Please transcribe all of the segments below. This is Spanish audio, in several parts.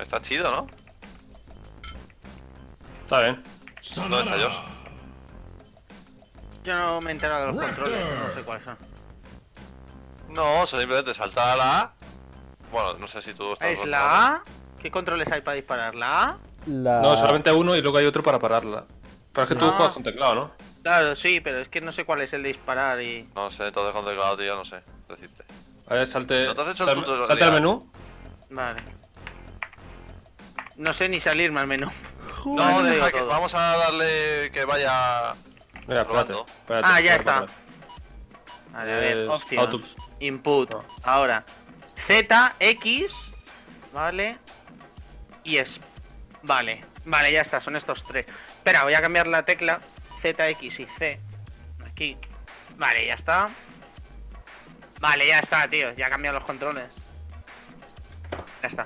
está chido, ¿no? Está bien. ¿Dónde está Josh? Yo no me he enterado de los controles, no sé cuáles son. No, simplemente saltar a la A. Bueno, no sé si tú estás... ¿Es la A? ¿Qué controles hay para disparar? ¿La A? No, solamente uno y luego hay otro para pararla. Pero es que tú juegas con teclado, ¿no? Claro, sí, pero es que no sé cuál es el de disparar y... No sé, entonces con teclado, tío, no sé decirte. A ver, salte. ¿No te has hecho el tutorial? Salte al menú. Vale. No sé ni salirme al menú. No, deja que vamos a darle que vaya... Mira, espérate. probando. Espérate, Ah, ya espérate. está. Vale, a ver, Es options, auto- input, No. ahora Z, X, vale, y es, vale, ya está, son estos tres. Espera, voy a cambiar la tecla Z, X y C, aquí, vale, ya está. Vale, ya está, tío, ya he cambiado los controles. Ya está.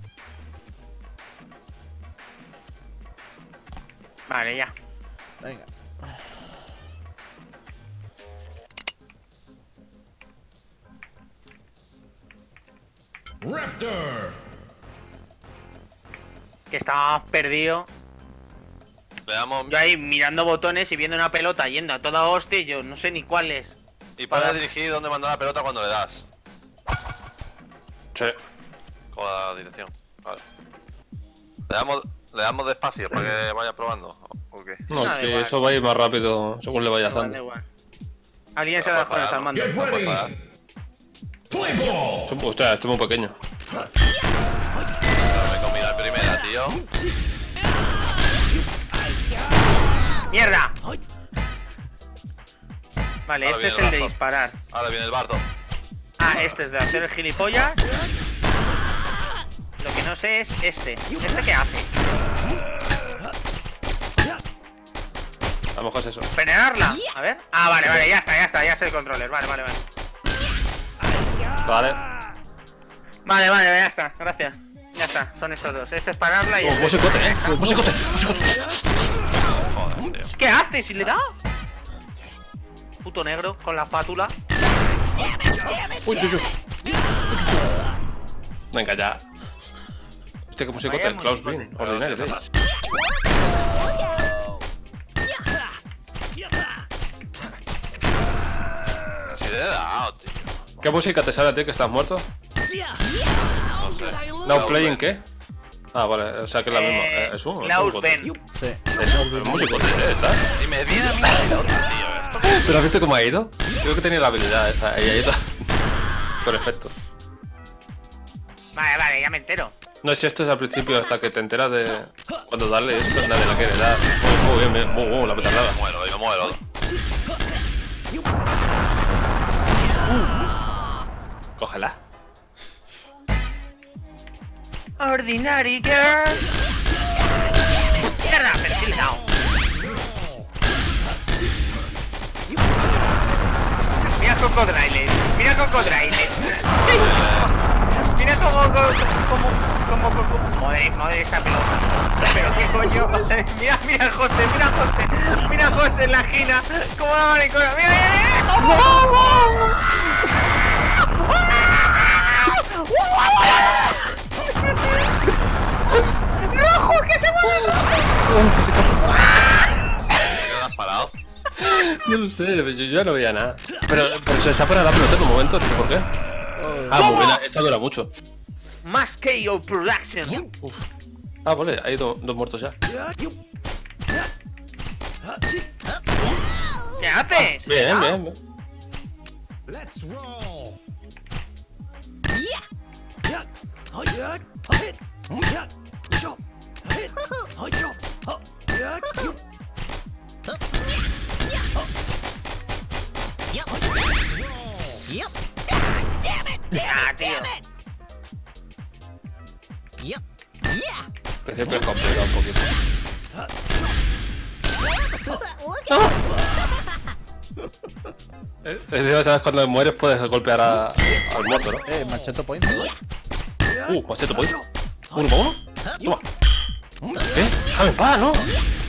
Vale, ya. Venga. Raptor. Que estaba perdido. Le damos... Yo ahí mirando botones y viendo una pelota yendo a toda hostia y yo no sé ni cuál es. Y puedes dirigir dónde mandar la pelota cuando le das. Sí. Con la dirección. Vale. Le damos despacio para que vaya probando. ¿O qué? No, Da sí, igual. eso va a ir más rápido según le vayas Da dando. igual. Alguien se la Para desconecta al mando. Get puedes ready. parar. Play ball. Hostia, esto es muy pequeño. Me comí la primera, tío. ¡Mierda! Vale, Ahora este es viene el de el disparar. Ahora viene el bardo. Ah, este es de hacer el gilipollas. Lo que no sé es este. ¿Este qué hace? A lo mejor es eso. ¿Frenarla? A ver. Ah, vale, ya está, ya sé el controller. Vale. Vale. Vale, ya está, gracias. Ya está, son estos dos. Este es pararla y este es- Musicote, musicote. Joder, tío. ¿Qué hace si le da? Puto negro con la espátula. Uy. Venga, ya. Hostia, qué musicote. Vaya Klaus musicote. Bin. Ordinario, tío. Si le he dado, tío. ¿Qué música te sale a ti que estás muerto? No sé. ¿No playing qué? Ah, vale, o sea que es la misma. Es un. Klaus Ben. Sí. Es un musicote, está. Y me viene a mí la pelota, tío. Esto ¿Pero has visto cómo ha ido? Creo que tenía la habilidad esa. Y ha ido. Perfecto. Vale, ya me entero. No, si esto es al principio hasta que te enteras de. Cuando darle esto, nadie la quiere dar. Muy bien, la petardada. me muero. Cógela. Ordinary girl. Mierda, pero sí le he dado. Mira cocodriles. Mira cómo. Madre esta pelota. Pero qué coño. Mira José en la esquina. Como la maricona. ¡Rojo! ¡Que se mueve! ¿Qué has parado? Yo no sé, yo ya no veía nada. Pero se ha parado la pelota en un momento, no sé por qué. Ah, muy buena, esta dura mucho. Más KO Production. Uf. Ah, vale, hay dos muertos ya. ¿Qué haces? Bien. Let's roll. Ah, tío. Que siempre es complicado un poquito. ¿Sabes? Cuando mueres puedes golpear al muerto, ¿no? Machete point. Machete, ¿puedes? ¿Uno para uno? Toma. ¡Déjame en paz, no!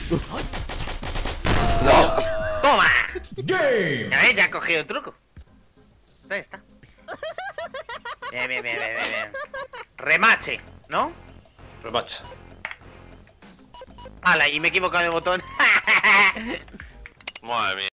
¡No! ¡Toma! Game. Ya he cogido el truco. ¿Dónde está? Bien. Remache, ¿no? Rematch. ¡Hala! Y me he equivocado de botón. Madre mía.